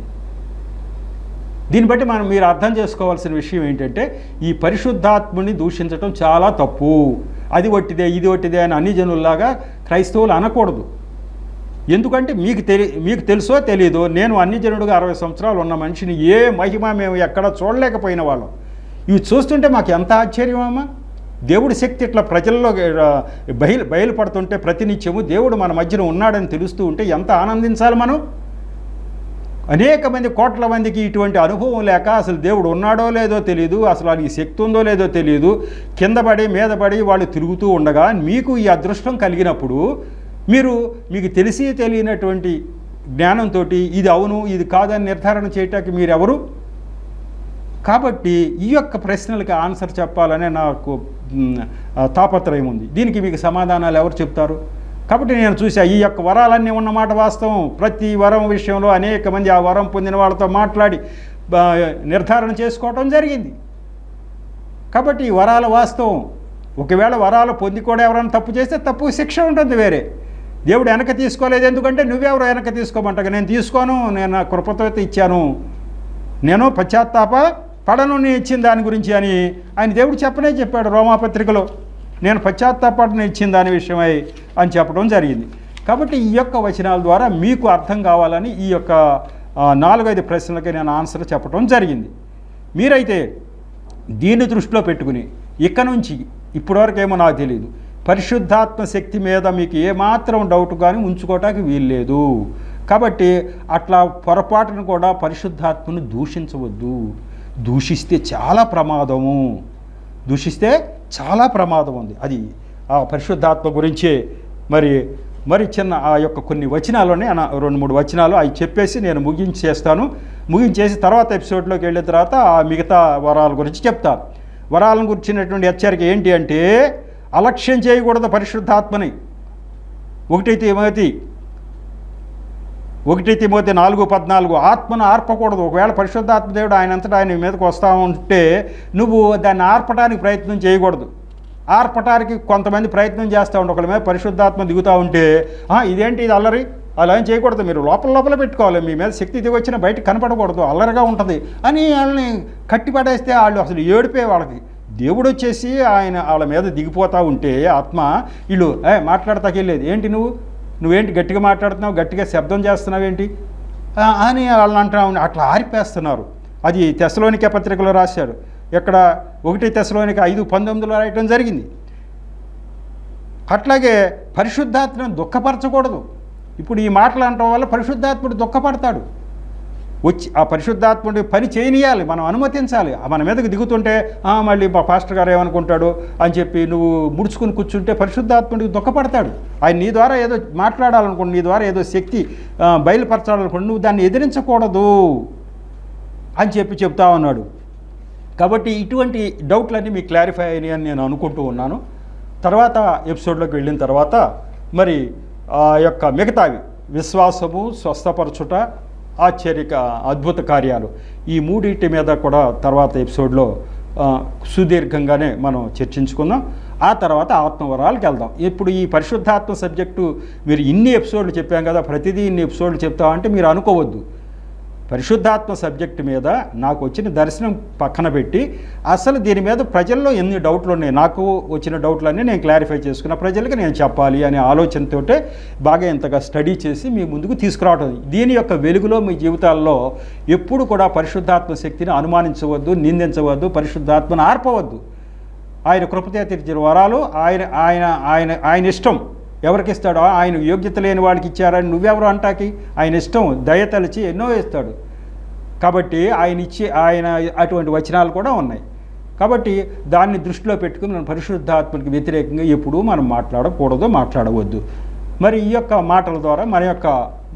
దీన్ని బట్టి మనం మీరు అర్థం చేసుకోవాల్సిన విషయం ఏంటంటే, ఈ పరిశుద్ధాత్మని దూషించడం చాలా తప్పు. అది ఒట్టిదే ఇది ఒట్టిదే అని అన్ని జనుల్లాగా క్రైస్తవులు అనకూడదు. ఎందుకంటే మీకు తెలి మీకు తెలుసో తెలీదో, నేను అన్ని జనుడుగా అరవై సంవత్సరాలు ఉన్న మనిషిని ఏ మహిమ మేము ఎక్కడ చూడలేకపోయిన వాళ్ళం. ఇవి చూస్తుంటే మాకు ఎంత ఆశ్చర్యమమ్మా. దేవుడి శక్తి ఇట్లా ప్రజల్లో బయలు బయలుపడుతుంటే ప్రతినిత్యము దేవుడు మన మధ్యన ఉన్నాడని తెలుస్తూ ఉంటే ఎంత ఆనందించాలి మనం. అనేక మంది కోట్ల మందికి ఇటువంటి అనుభవం లేక అసలు దేవుడు ఉన్నాడో లేదో తెలియదు, అసలు ఆయనకి శక్తి ఉందో లేదో తెలియదు, కింద పడి మీద పడి వాళ్ళు తిరుగుతూ ఉండగా మీకు ఈ అదృష్టం కలిగినప్పుడు మీరు మీకు తెలిసి తెలియనటువంటి జ్ఞానంతో ఇది అవును ఇది కాదని నిర్ధారణ చేయటానికి మీరెవరు? కాబట్టి ఈ యొక్క ప్రశ్నలకి ఆన్సర్ చెప్పాలనే నాకు తాపత్రయం ఉంది. దీనికి మీకు సమాధానాలు ఎవరు చెప్తారు? కాబట్టి నేను చూసా ఈ యొక్క వరాలన్నీ ఉన్నమాట వాస్తవం. ప్రతి వరం విషయంలో అనేక మంది ఆ వరం పొందిన వాళ్ళతో మాట్లాడి నిర్ధారణ చేసుకోవటం జరిగింది. కాబట్టి ఈ వరాల వాస్తవం. ఒకవేళ వరాలు పొంది కూడా ఎవరైనా తప్పు చేస్తే తప్పు శిక్ష ఉంటుంది వేరే. దేవుడు వెనక తీసుకోలేదు, ఎందుకంటే నువ్వెవరో వెనక తీసుకోమంటగా. నేను తీసుకోను, నేను నా కృపతో ఇచ్చాను, నేను పశ్చాత్తాప పడను నేను ఇచ్చిన దాని గురించి అని ఆయన దేవుడు చెప్పనే చెప్పాడు రోమాపత్రికలో. నేను పశ్చాత్తాపడను ఇచ్చిన దాని విషయమై అని చెప్పడం జరిగింది. కాబట్టి ఈ యొక్క వచనాల ద్వారా మీకు అర్థం కావాలని ఈ యొక్క నాలుగైదు ప్రశ్నలకి నేను ఆన్సర్ చెప్పడం జరిగింది. మీరైతే దీన్ని దృష్టిలో పెట్టుకుని ఇక నుంచి ఇప్పటివరకు ఏమో నాకు తెలియదు, పరిశుద్ధాత్మ శక్తి మీద మీకు ఏమాత్రం డౌట్ కానీ ఉంచుకోవటానికి వీల్లేదు. కాబట్టి అట్లా పొరపాటును కూడా పరిశుద్ధాత్మను దూషించవద్దు. దూషిస్తే చాలా ప్రమాదము, దూషిస్తే చాలా ప్రమాదం ఉంది. అది ఆ పరిశుద్ధాత్మ గురించే మరి మరి చిన్న ఆ యొక్క కొన్ని వచనాలని రెండు మూడు వచనాలు అవి చెప్పేసి నేను ముగించేస్తాను. ముగించేసి తర్వాత ఎపిసోడ్లోకి వెళ్ళిన తర్వాత ఆ మిగతా వరాల గురించి చెప్తాను. వరాలను గురించినటువంటి హెచ్చరిక ఏంటి అంటే, అలక్ష్యం చేయకూడదు పరిశుద్ధాత్మని. ఒకటి తిమోతి ఒకటి తిమోతి నాలుగు పద్నాలుగు ఆత్మను ఆర్పకూడదు. ఒకవేళ పరిశుద్ధాత్మ దేవుడు ఆయన అంతటా ఆయన మీదకి వస్తూ ఉంటే నువ్వు దాన్ని ఆర్పడానికి ప్రయత్నం చేయకూడదు. ఆర్పటానికి కొంతమంది ప్రయత్నం చేస్తూ ఉంటే ఒకళ్ళ మీద పరిశుద్ధాత్మ దిగుతూ ఉంటే ఇదేంటి ఇది అల్లరి, అలా ఏం చేయకూడదు, మీరు లోపల లోపల పెట్టుకోవాలి, మీ మీద శక్తి దిగి వచ్చిన బయట కనపడకూడదు, అల్లరిగా ఉంటుంది అని వాళ్ళని కట్టిపడేస్తే వాళ్ళు అసలు ఏడిపోయే వాళ్ళకి. దేవుడు వచ్చేసి ఆయన వాళ్ళ మీద దిగిపోతూ ఉంటే ఆత్మ వీళ్ళు ఏ మాట్లాడతాకి వెళ్ళేది ఏంటి, నువ్వు నువ్వేంటి గట్టిగా మాట్లాడుతున్నావు, గట్టిగా శబ్దం చేస్తున్నావు ఏంటి అని వాళ్ళని అంటా అట్లా ఆరిపేస్తున్నారు. అది తెస్సలోనికే పత్రికలో రాశాడు. ఎక్కడ ఒకటి తెస్సలోనిక ఐదు పంతొమ్మిదిలో రాయటం జరిగింది. అట్లాగే పరిశుద్ధాత్మను దుఃఖపరచకూడదు. ఇప్పుడు ఈ మాటలు అనటం వల్ల పరిశుద్ధాత్ముడు దుఃఖపడతాడు. వచ్చి ఆ పరిశుద్ధాత్ముడి పని చేయనియాలి, మనం అనుమతించాలి. మన మీదకి దిగుతుంటే మళ్ళీ మా పాస్టర్ గారు ఏమనుకుంటాడు అని చెప్పి నువ్వు ముడుచుకుని కూర్చుంటే పరిశుద్ధాత్ముడికి దుఃఖపడతాడు. ఆయన నీ ద్వారా ఏదో మాట్లాడాలనుకోండి, నీ ద్వారా ఏదో శక్తి బయలుపరచాలనుకోండి, నువ్వు దాన్ని ఎదిరించకూడదు అని చెప్పి చెప్తా ఉన్నాడు. కాబట్టి ఇటువంటి డౌట్లన్నీ మీకు క్లారిఫై అయినాయి అని నేను అనుకుంటూ ఉన్నాను. తర్వాత ఎపిసోడ్లోకి వెళ్ళిన తర్వాత మరి ఆ యొక్క మిగతావి విశ్వాసము, స్వస్థపరచుట, ఆశ్చర్యక అద్భుత కార్యాలు, ఈ మూడింటి మీద కూడా తర్వాత ఎపిసోడ్లో సుదీర్ఘంగానే మనం చర్చించుకుందాం. ఆ తర్వాత ఆత్మవరాలకు వెళ్దాం. ఇప్పుడు ఈ పరిశుద్ధాత్మ సబ్జెక్టు మీరు ఇన్ని ఎపిసోడ్లు చెప్పాం కదా, ప్రతిదీ ఇన్ని ఎపిసోడ్లు చెప్తామంటే మీరు అనుకోవద్దు. పరిశుద్ధాత్మ సబ్జెక్టు మీద నాకు వచ్చిన దర్శనం పక్కన పెట్టి అసలు దీని మీద ప్రజల్లో ఎన్ని డౌట్లు ఉన్నాయి, నాకు వచ్చిన డౌట్లన్నీ నేను క్లారిఫై చేసుకున్న ప్రజలకి నేను చెప్పాలి అనే ఆలోచనతోటే బాగా ఇంతగా స్టడీ చేసి మీ ముందుకు తీసుకురావటం. దీని యొక్క వెలుగులో మీ జీవితాల్లో ఎప్పుడు కూడా పరిశుద్ధాత్మ శక్తిని అనుమానించవద్దు, నిందించవద్దు, పరిశుద్ధాత్మను ఆర్పవద్దు. ఆయన కృపతే తెరిచిన వరాలు ఆయన ఆయన ఆయన ఆయన ఇష్టం. ఎవరికి ఇస్తాడో ఆయన యోగ్యత లేని వాడికి ఇచ్చారని నువ్వెవరు అంటాకి, ఆయన ఇష్టం దయతలిచి ఎన్నో ఇస్తాడు. కాబట్టి ఆయన ఇచ్చి ఆయన అటువంటి వచనాలు కూడా ఉన్నాయి. కాబట్టి దాన్ని దృష్టిలో పెట్టుకుని మనం పరిశుద్ధాత్మకి వ్యతిరేకంగా ఎప్పుడూ మనం మాట్లాడకూడదు, మాట్లాడవద్దు. మరి ఈ యొక్క మాటల ద్వారా మన యొక్క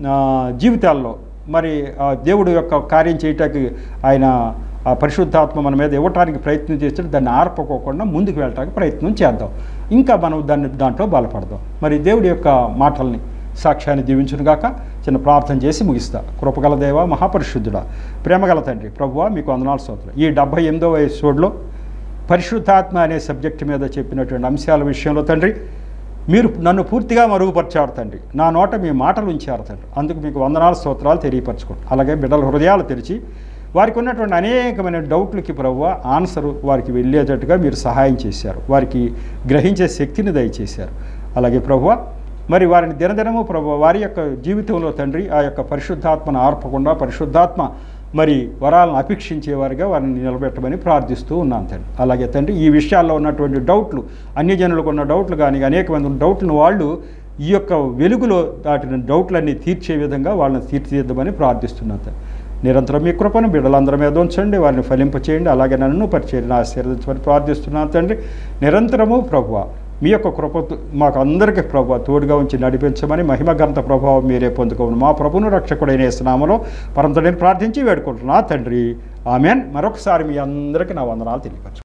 జీవితాల్లో మరి దేవుడు యొక్క కార్యం చేయటానికి ఆయన ఆ పరిశుద్ధాత్మ మన మీద ఇవ్వటానికి ప్రయత్నం చేస్తే దాన్ని ఆర్పకోకుండా ముందుకు వెళ్ళటానికి ప్రయత్నం చేద్దాం. ఇంకా మనం దాన్ని దాంట్లో బలపడదాం. మరి దేవుడి యొక్క మాటల్ని సాక్ష్యాన్ని దీవించునుగాక. చిన్న ప్రార్థన చేసి ముగిస్తా. కృపగల దేవ, మహాపరిశుద్ధుడా, ప్రేమగల తండ్రి, ప్రభువా మీకు వందనాలు స్తోత్రాలు. ఈ డెబ్భై ఎనిమిదవ ఎపిసోడ్లో పరిశుద్ధాత్మ అనే సబ్జెక్టు మీద చెప్పినటువంటి అంశాల విషయంలో తండ్రి మీరు నన్ను పూర్తిగా మరుగుపరిచారు తండ్రి. నా నోట మీ మాటలు ఉంచారు తండ్రి. అందుకు మీకు వందనాలు స్తోత్రాలు తెలియపరచుకోండి. అలాగే బిడ్డల హృదయాలు తెరిచి వారికి ఉన్నటువంటి అనేకమైన డౌట్లకి ప్రభువా ఆన్సరు వారికి వెళ్ళేటట్టుగా మీరు సహాయం చేశారు. వారికి గ్రహించే శక్తిని దయచేశారు. అలాగే ప్రభువా మరి వారిని దినదినము ప్రభువా వారి యొక్క జీవితంలో తండ్రి ఆ యొక్క పరిశుద్ధాత్మను ఆర్పకుండా పరిశుద్ధాత్మ మరి వరాలను అపేక్షించేవారిగా వారిని నిలబెట్టమని ప్రార్థిస్తూ ఉన్నాను తండ్రి. అలాగే తండ్రి ఈ విషయాల్లో ఉన్నటువంటి డౌట్లు, అన్యజనులకు ఉన్న డౌట్లు కానీ అనేక మంది డౌట్లను వాళ్ళు ఈ యొక్క వెలుగులో దాటిన డౌట్లన్నీ తీర్చే విధంగా వాళ్ళని తీర్చిదిద్దమని ప్రార్థిస్తున్నాను తండ్రి. నిరంతరం మీ కృపను బిడ్డలందరి మీద ఉంచండి, వారిని ఫలింపచేయండి. అలాగే నన్ను పరిచర్యను ఆశీర్వదించమని ప్రార్థిస్తున్నాను తండ్రి. నిరంతరము ప్రభువా మీ యొక్క కృప మాకు అందరికీ ప్రభువా తోడుగా ఉంచి నడిపించమని మహిమ ఘనత ప్రభావం మీరే పొందుకోమని మా ప్రభువును రక్షకుడైన యేసు నామములో పరమ తండ్రిని ప్రార్థించి వేడుకుంటున్నా తండ్రి. ఆమెన్. మరొకసారి మీ అందరికీ నా వందనాలు తెలియపరచు.